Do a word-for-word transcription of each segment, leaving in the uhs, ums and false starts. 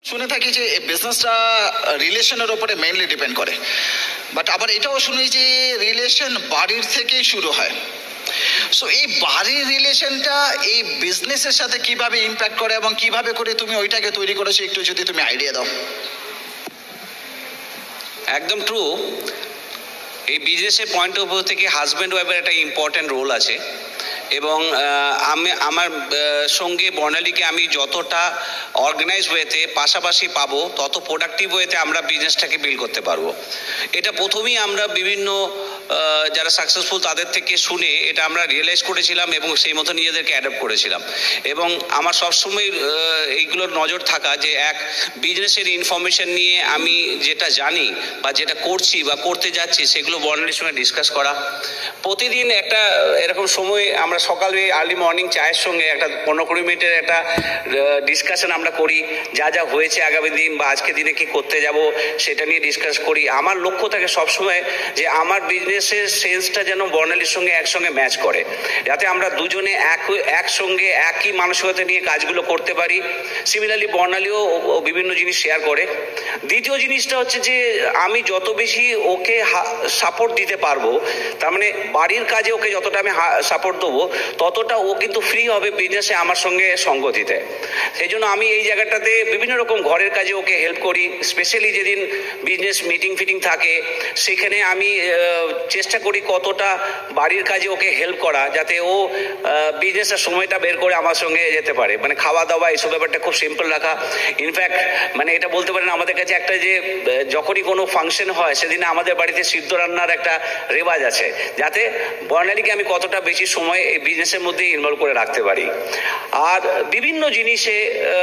শুনে থাকি যে এই বিজনেসটা রিলেশনের উপরে মেইনলি ডিপেন্ড করে, বাট আবার এটাও শুনি যে রিলেশন বাড়ির থেকেই শুরু হয়। সো এই বাড়ির রিলেশনটা এই বিজনেসের সাথে কিভাবে ইম্প্যাক্ট করে এবং কিভাবে করে তুমি ওইটাকে তৈরি করেছো, একটু যদি তুমি আইডিয়া দাও। একদম ট্রু। এই বিজনেসের পয়েন্ট অফ ভিউ থেকে হাজব্যান্ড ওয়াইফের একটা ইম্পর্টেন্ট রোল আছে এবং আমি আমার সঙ্গে বর্ণালীকে আমি যতটা অর্গানাইজ ওয়েতে পাশাপাশি পাবো তত প্রোডাক্টিভ ওয়েতে আমরা বিজনেসটাকে বিল্ড করতে পারবো। এটা প্রথমেই আমরা বিভিন্ন যারা সাকসেসফুল তাদের থেকে শুনে এটা আমরা রিয়েলাইজ করেছিলাম এবং সেই মতো নিজেদেরকে অ্যাডাপ্ট করেছিলাম। এবং আমার সবসময় এইগুলোর নজর থাকা যে এক বিজনেসের ইনফরমেশন নিয়ে আমি যেটা জানি বা যেটা করছি বা করতে যাচ্ছি সেগুলো বর্ণালীর সঙ্গে ডিসকাস করা। প্রতিদিন একটা এরকম সময় আমরা সকালে আর্লি মর্নিং চায়ের সঙ্গে একটা পনেরো কুড়ি মিনিটের একটা ডিসকাশন আমরা করি, যা যা হয়েছে আগামী দিন বা আজকে দিনে কি করতে যাব সেটা নিয়ে ডিসকাস করি। আমার লক্ষ্য থাকে সবসময় যে আমার বিজনেসের সেন্সটা যেন বর্ণালীর সঙ্গে একসঙ্গে ম্যাচ করে, যাতে আমরা দুজনে এক একসঙ্গে একই মানসিকতা নিয়ে কাজগুলো করতে পারি। সিমিলারলি বর্ণালীও বিভিন্ন জিনিস শেয়ার করে। দ্বিতীয় জিনিসটা হচ্ছে যে আমি যত বেশি ওকে সাপোর্ট দিতে পারবো, তার মানে বাড়ির কাজে ওকে যতটা আমি সাপোর্ট দেবো ততটা ও কিন্তু ফ্রি হবে বিজনেসে আমার সঙ্গে সঙ্গ দিতে। সেই জন্য আমি এই জায়গাটাতে বিভিন্ন রকম ঘরের কাজে ওকে হেল্প করি। স্পেশালি যেদিন বিজনেস মিটিং ফিটিং থাকে সেখানে আমি চেষ্টা করি কতটা বাড়ির কাজে ওকে হেল্প করা, যাতে ও বিজনেসের সময়টা বের করে আমার সঙ্গে যেতে পারে। মানে খাওয়া দাওয়া এইসব ব্যাপারটা খুব সিম্পল রাখা। ইনফ্যাক্ট মানে এটা বলতে পারেন আমাদের কাছে একটা যে যখনই কোনো ফাংশন হয় সেদিন আমাদের বাড়িতে সিদ্ধ রান্নার একটা রেওয়াজ আছে, যাতে বর্ণালীকে আমি কতটা বেশি সময় এই বিজনেসের মধ্যে ইনভলভ করে রাখতে পারি। আর বিভিন্ন জিনিসে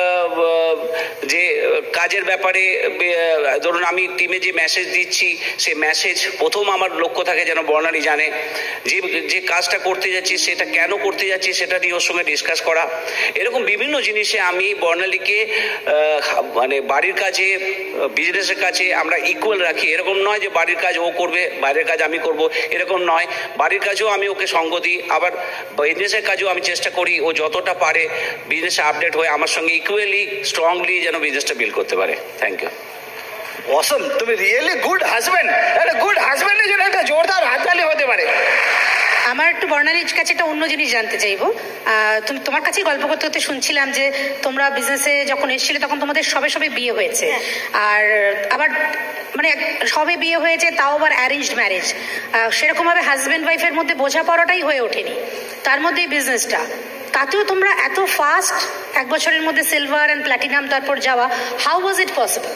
যে কাজের ব্যাপারে ধরুন আমি টিমে যে মেসেজ দিচ্ছি সেই মেসেজ প্রথম আমার লক্ষ্য থাকে যেন বর্ণালী জানে যে যে কাজটা করতে যাচ্ছি সেটা কেন করতে যাচ্ছি সেটা নিয়ে ওর সঙ্গে ডিসকাস করা। এরকম বিভিন্ন জিনিসে আমি বর্ণালীকে মানে বাড়ির কাজে বিজনেসের কাছে আমরা ইকুয়াল রাখি। এরকম নয় যে বাড়ির কাজ ও করবে বাইরের কাজ আমি করব, এরকম নয়। বাড়ির কাজেও আমি ওকে সঙ্গ দিই, আবার বিজনেসের কাজেও আমি চেষ্টা করি ও যতটা পারে বিজনেসে আপডেট হয়ে আমার সঙ্গে ইকুয়ালি স্ট্রংলি যেন বিজনেসটা বিল্ড করতে পারে। Thank you. অসম, তুমি রিয়েলি গুড হাজব্যান্ড। একটা গুড হাজব্যান্ডের জন্য একটা জোরদার হাততালি হতে পারে। আমার একটু বর্ণালীর কাছে একটা অন্য জিনিস জানতে চাইবো। তুমি তোমার কাছেই গল্প করতে করতে শুনছিলাম যে তোমরা বিজনেসে যখন এসেছিলে তখন তোমাদের সবে সবে বিয়ে হয়েছে, আর আবার মানে সবে বিয়ে হয়েছে তাও আবার অ্যারেঞ্জড ম্যারেজ। সেরকমভাবে হাজব্যান্ড ওয়াইফের মধ্যে বোঝাপড়াটাই হয়ে ওঠেনি, তার মধ্যে এই বিজনেসটা। তাতেও তোমরা এত ফাস্ট এক বছরের মধ্যে সিলভার অ্যান্ড প্ল্যাটিনাম তারপর যাওয়া, হাউ ওয়াজ ইট পসিবল?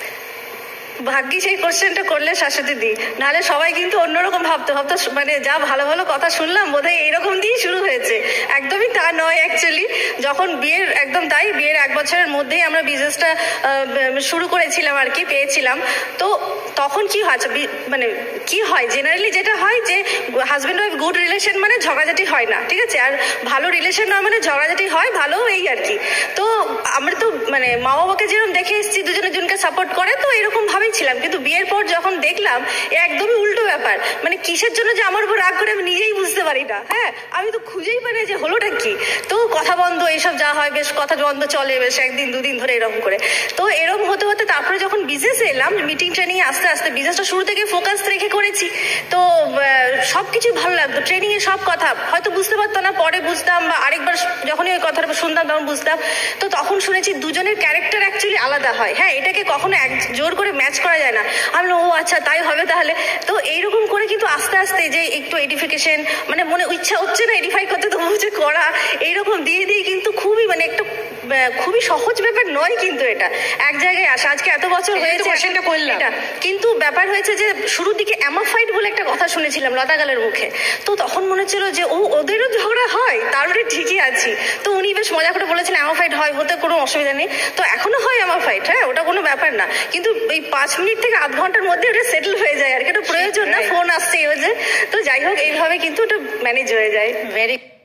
ভাগ্যি সেই কোশ্চেনটা করলে শাশ্বতী দি, নাহলে সবাই কিন্তু অন্যরকম ভাবতে ভাবতো মানে যা ভালো ভালো কথা শুনলাম বোধহয় এরকম দিয়েই শুরু হয়েছে। একদমই তা নয়। অ্যাকচুয়ালি যখন বিয়ের একদম তাই বিয়ের এক বছরের মধ্যেই আমরা বিজনেসটা শুরু করেছিলাম আর কি, পেয়েছিলাম। তো তখন কি হয় মানে কি হয় জেনারেলি যেটা হয় যে হাজব্যান্ড ওয়াইফ গুড রিলেশন মানে ঝগড়াঝাটি হয় না, ঠিক আছে? আর ভালো রিলেশন না মানে ঝগড়াঝাটি হয়, ভালো এই আর কি। তো আমরা তো মানে মা বাবাকে যেরকম দেখে এসেছি দুজনে দুজনকে সাপোর্ট করে, তো এরকম ভাবেই ছিলাম। কিন্তু বিয়ের পর যখন দেখলাম একদমই উল্টো ব্যাপার, মানে কিসের জন্য যে আমার উপর রাগ করে আমি নিজেই বুঝতে পারি না। হ্যাঁ, আমি তো খুঁজেই পাই না যে হলোটা কি। তো কথা বন্ধ এইসব যা হয়, বেশ কথা বন্ধ চলে বেশ একদিন দুদিন ধরে এরকম করে। তো এরকম হতে হতে তারপরে যখন বিজনেসে এলাম, মিটিং ট্রেনিং আস্তে আস্তে বিজনেসটা শুরু থেকে ফোকাস রেখে করেছি, তো সবকিছু ভালো লাগতো। ট্রেনিং এ সব কথা হয়তো বুঝতে পারতাম না, পরে বুঝতাম, বা আরেকবার যখনই ওই কথাটা শুনতাম তখন বুঝতাম। তো তখন শুনেছি দুজনের ক্যারেক্টার অ্যাকচুয়ালি আলাদা হয়। হ্যাঁ, এটাকে কখনো এক জোর করে ম্যাচ করা যায় না। আমি ও আচ্ছা তাই হবে তাহলে। তো এইরকম করে কিন্তু আস্তে আস্তে যে একটু এডিফিকেশন মানে মনে ইচ্ছা হচ্ছে না এডিফাই করতে, তো হচ্ছে করা, এইরকম দিয়ে দিয়ে কিন্তু খুবই মানে একটা খুবই সহজ ব্যাপার নয় কিন্তু এটা এক জায়গায় আসা। আজকে এত বছর হয়েছে এটা, কিন্তু ব্যাপার হয়েছে যে শুরুর দিকে অ্যামাফাইট বলে একটা কথা শুনেছিলাম লতা গালের মুখে। তো তখন মনে হচ্ছিল যে ও ওদেরও ঝগড়া হয়, তারপরে ঠিকই আছি। তো উনি বেশ মজা করে বলেছিলেন অ্যামাফাইট হয়, হতে কোনো অসুবিধা নেই। তো এখনো হয় অ্যামাফাইট, হ্যাঁ ওটা কোনো ব্যাপার না। কিন্তু এই পাঁচ মিনিট থেকে আধ ঘন্টার মধ্যে ওটা সেটেল হয়ে যায় আর কি, এটা প্রয়োজন না, ফোন আসছে এই হয়েছে। তো যাই হোক এইভাবে কিন্তু ওটা ম্যানেজ হয়ে যায়। ভেরি